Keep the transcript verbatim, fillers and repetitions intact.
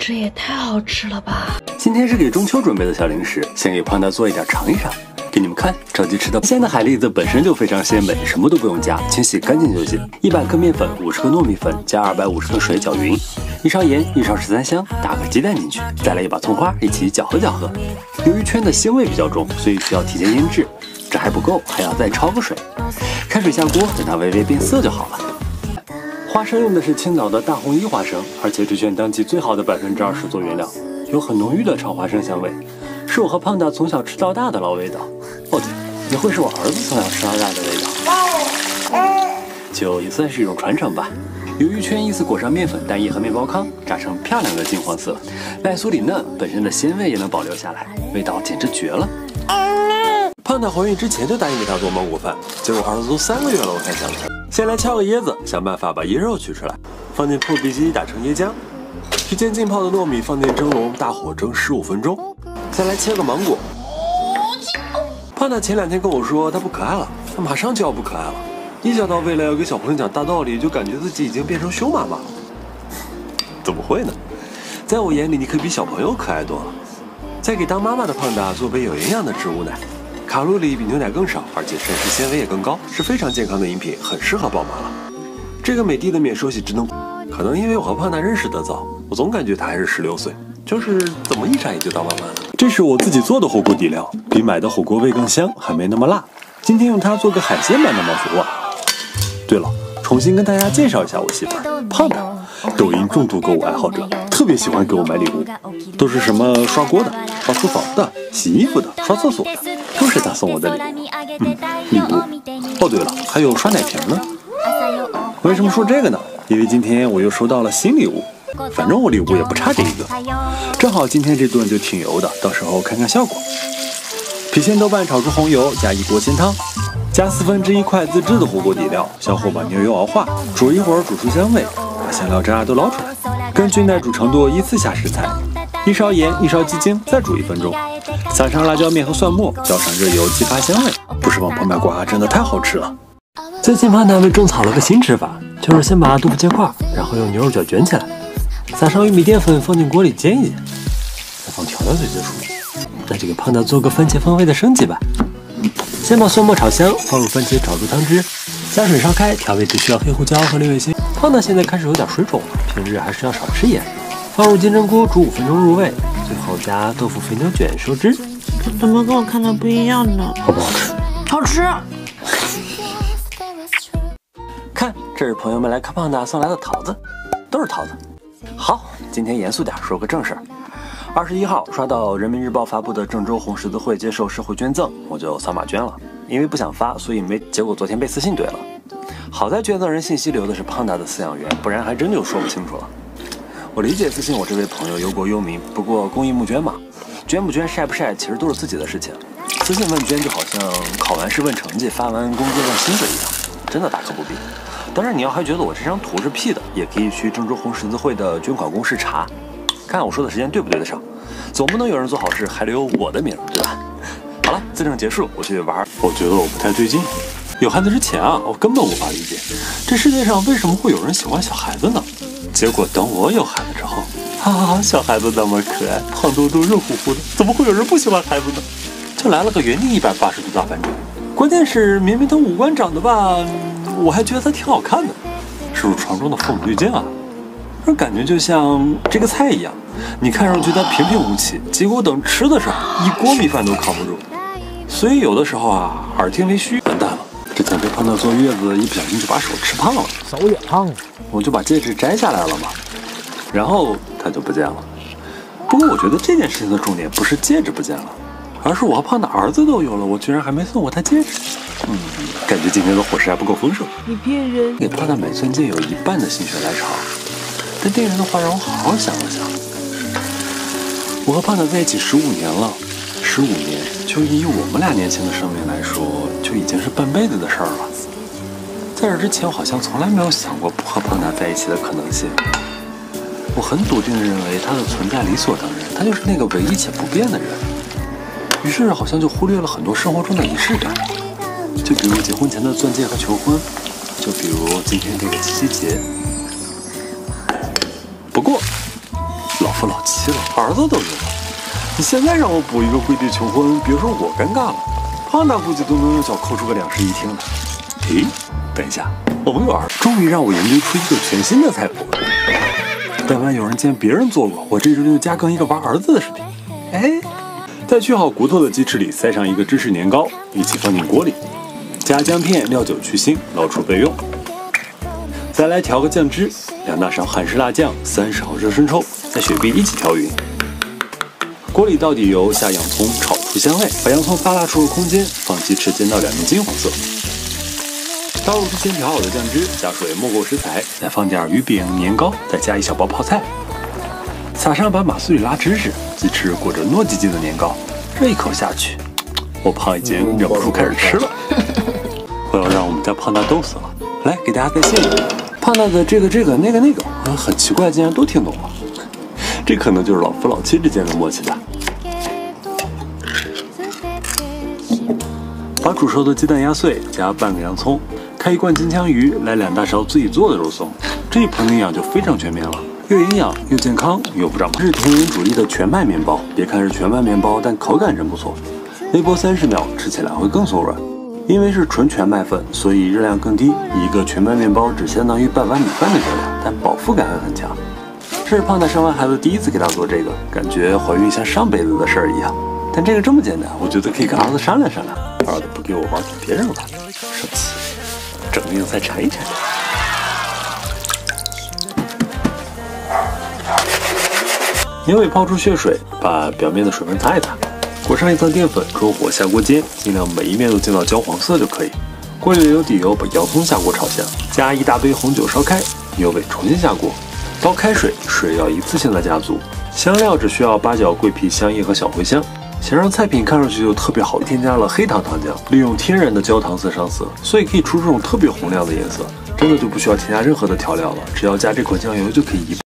这也太好吃了吧！ 今天是给中秋准备的小零食，先给胖达做一点尝一尝，给你们看，着急吃的。新鲜的海蛎子本身就非常鲜美，什么都不用加，清洗干净就行。一百克面粉，五十克糯米粉，加二百五十克水搅匀，一勺盐，一勺十三香，打个鸡蛋进去，再来一把葱花，一起搅和搅和。由于圈的腥味比较重，所以需要提前腌制，这还不够，还要再焯个水。开水下锅，等它微微变色就好了。花生用的是青岛的大红衣花生，而且只选当季最好的百分之二十做原料，有很浓郁的炒花生香味，是我和胖达从小吃到大的老味道。哦对，也会是我儿子从小吃到大的味道，就也算是一种传承吧。鱿鱼圈依次裹上面粉、蛋液和面包糠，炸成漂亮的金黄色，外酥里嫩，本身的鲜味也能保留下来，味道简直绝了。 胖达怀孕之前就答应给他做芒果饭，结果儿子都三个月了，我才想起来。先来敲个椰子，想办法把椰肉取出来，放进破壁机打成椰浆。提前浸泡的糯米放进蒸笼，大火蒸十五分钟。再来切个芒果。胖达前两天跟我说他不可爱了，他马上就要不可爱了。一想到未来要给小朋友讲大道理，就感觉自己已经变成熊妈妈了。怎么会呢？在我眼里，你可比小朋友可爱多了。再给当妈妈的胖达做杯有营养的植物奶。卡路里比牛奶更少，而且膳食纤维也更高，是非常健康的饮品，很适合宝妈了。这个美的的免手洗智能，可能因为我和胖达认识得早，我总感觉他还是十六岁，就是怎么一眨眼就当妈妈了。这是我自己做的火锅底料，比买的火锅味更香，还没那么辣。今天用它做个海鲜版的毛血旺。对了，重新跟大家介绍一下我媳妇儿胖达，抖音重度购物爱好者，特别喜欢给我买礼物，都是什么刷锅的、刷厨房的、洗衣服的、刷厕所的。都是他送我的礼物，嗯，礼物。哦，对了，还有刷奶瓶呢。为什么说这个呢？因为今天我又收到了新礼物，反正我礼物也不差这一个。正好今天这顿就挺油的，到时候看看效果。郫县豆瓣炒出红油，加一锅鲜汤，加四分之一块自制的火锅底料，小火把牛油熬化，煮一会儿煮出香味，把香料渣都捞出来，根据耐煮程度依次下食材。一勺盐，一勺鸡精，再煮一分钟，撒上辣椒面和蒜末，浇上热油，激发香味。不是往旁边刮，真的太好吃了。 最近胖达为种草了个新吃法，就是先把豆腐切块，然后用牛肉卷卷起来，撒上玉米淀粉，放进锅里煎一煎，再放调料就结束。那就给胖达做个番茄风味的升级吧。先把蒜末炒香，放入番茄炒出汤汁，加水烧开，调味只需要黑胡椒和六味辛。胖达现在开始有点水肿了，平日还是要少吃盐。放入金针菇煮五分钟入味，最后加豆腐肥牛卷收汁。 这怎么跟我看的不一样呢？ 好不好吃？ 好吃。 看，这是朋友们来看胖达送来的桃子，都是桃子。好，今天严肃点，说个正事儿。二十一号刷到人民日报发布的郑州红十字会接受社会捐赠，我就扫码捐了。因为不想发，所以没，结果昨天被私信怼了。好在捐赠人信息留的是胖达的饲养员，不然还真就说不清楚了。我理解私信我这位朋友忧国忧民，不过公益募捐嘛，捐不捐晒不晒其实都是自己的事情。私信问捐就好像考完试问成绩，发完工资问薪水一样，真的大可不必。当然你要还觉得我这张图是 P 的，也可以去郑州红十字会的捐款公示查，看看我说的时间对不对得上。总不能有人做好事还留有我的名，对吧？好了，自证结束，我去玩。我觉得我不太对劲。有孩子之前啊，我根本无法理解这世界上为什么会有人喜欢小孩子呢？结果等我有孩子之后，啊，小孩子那么可爱，胖嘟嘟、肉乎乎的，怎么会有人不喜欢孩子呢？就来了个原地一百八十度大反转。关键是明明他五官长得吧，我还觉得他挺好看的，是不是床中的父母滤镜啊？这感觉就像这个菜一样，你看上去它平平无奇，结果等吃的时候，一锅米饭都扛不住。所以有的时候啊，耳听为虚，完蛋了。之前被胖达坐月子，一不小心就把手吃胖了， 手也胖， 我就把戒指摘下来了嘛，然后它就不见了。不过我觉得这件事情的重点不是戒指不见了，而是我和胖达儿子都有了，我居然还没送过他戒指。嗯，感觉今天的伙食还不够丰盛。 你骗人！ 给胖达买钻戒有一半的心血来潮，但店员的话让我好好想了想。我和胖达在一起十五年了，十五年就以我们俩年轻的生命来说，就已经是半辈子的事儿了。在这之前，我好像从来没有想过不和胖达在一起的可能性。我很笃定地认为他的存在理所当然，他就是那个唯一且不变的人。于是好像就忽略了很多生活中的仪式感，就比如结婚前的钻戒和求婚，就比如今天这个七夕节。不过，老夫老妻了，儿子都有了。你现在让我补一个跪地求婚，别说我尴尬了，胖大估计都能用脚抠出个两室一厅的。诶，等一下，我们有儿子，终于让我研究出一个全新的菜谱。但凡有人见别人做过，我这周就加更一个玩儿子的视频。哎，在去好骨头的鸡翅里塞上一个芝士年糕，一起放进锅里，加姜片、料酒去腥，捞出备用。再来调个酱汁，两大勺韩式辣酱，三勺热生抽，再雪碧一起调匀。锅里倒底油，下洋葱，炒出香味，把洋葱发蜡出个空间，放鸡翅煎到两面金黄色。倒入之前调好的酱汁，加水没过食材，再放点鱼饼、年糕，再加一小包泡菜，撒上把马苏里拉芝士，鸡翅裹着糯叽叽的年糕，这一口下去，我胖已经忍不住开始吃了。我要让我们家胖大逗死了。来，给大家再现一个胖大的这个这个那个那个，啊，很奇怪，竟然都听懂了。这可能就是老夫老妻之间的默契吧。把煮熟的鸡蛋压碎，加半个洋葱，开一罐金枪鱼，来两大勺自己做的肉松，这一盆营养就非常全面了，又营养又健康又不长胖。是田园主义的全麦面包，别看是全麦面包，但口感真不错。微波三十秒，吃起来会更松软。因为是纯全麦粉，所以热量更低，一个全麦面包只相当于半碗米饭的热量，但饱腹感还很强。这是胖大生完孩子第一次给他做这个，感觉怀孕像上辈子的事儿一样。但这个这么简单，我觉得可以跟儿子商量商量。儿子不给我玩，给别人玩，生气，整个硬菜馋一馋。年尾泡出血水，把表面的水分擦一擦，裹上一层淀粉，中火下锅煎，尽量每一面都煎到焦黄色就可以。锅里留底油，把洋葱下锅炒香，加一大杯红酒烧开，油尾重新下锅，倒开水，水要一次性的加足。香料只需要八角、桂皮、香叶和小茴香。想让菜品看上去就特别好，添加了黑糖糖浆，利用天然的焦糖色上色，所以可以出这种特别洪亮的颜色。真的就不需要添加任何的调料了，只要加这款酱油就可以一